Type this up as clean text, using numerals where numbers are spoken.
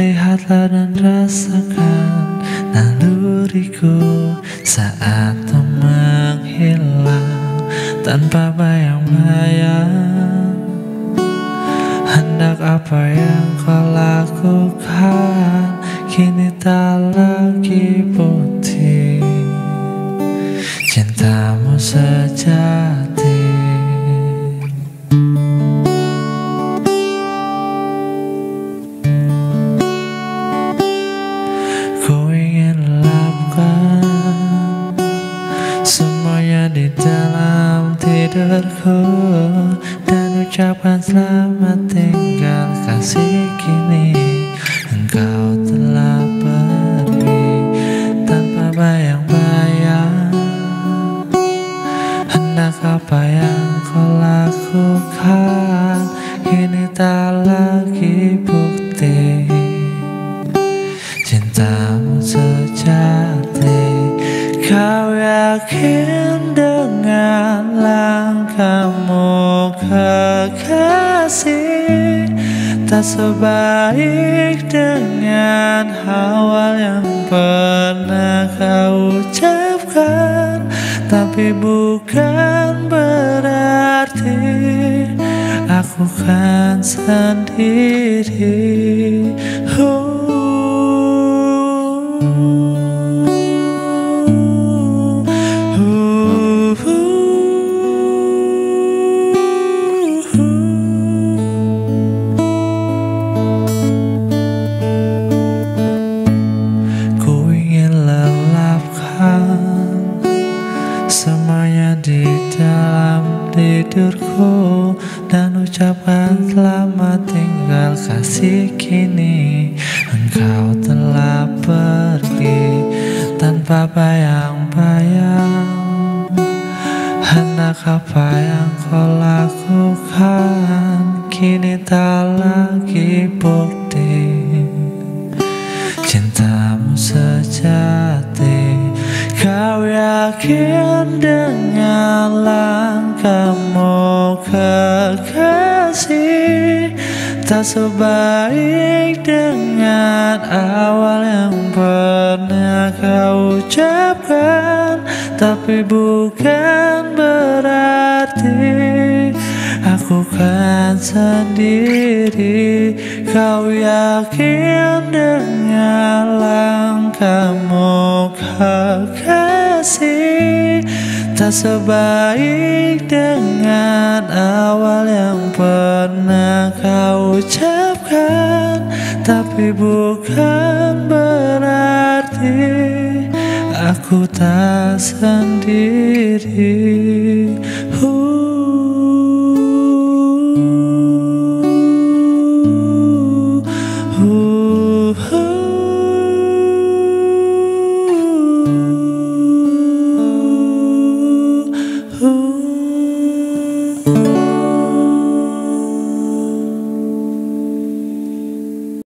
lihatlah dan rasakan naluriku saat menghilang tanpa bayang-bayang. Hendak apa yang kau lakukan kini tak lagi putih, cintamu sejati. Ku ingin elapkan semuanya di dalam tidurku dan ucapkan selamat tinggal kasih, kini engkau telah pergi tanpa bayang-bayang. Hendak apa yang kau lakukan kini tak lagi bukti, cintamu sejati. Kau yakin dengan langkahmu kekasih, tak sebaik dengan awal yang pernah kau ucapkan. Tapi bukan berarti aku kan sendiri. Ku ingin lelapkan semuanya di dalam tidurku dan ucapkan selamat tinggal kasih, kini engkau telah pergi tanpa bayang-bayang. Hendak apa yang kau lakukan kini tak lagi bukti, cintamu sejati. Kau yakin dengan langkahmu kekasih, tak sebaik dengan awal yang pernah kau ucapkan. Tapi bukan berarti aku kan sendiri. Kau yakin dengan langkahmu kekasih, tak sebaik dengan awal yang pernah kau ucapkan. Tapi bukan berarti aku tak sendiri.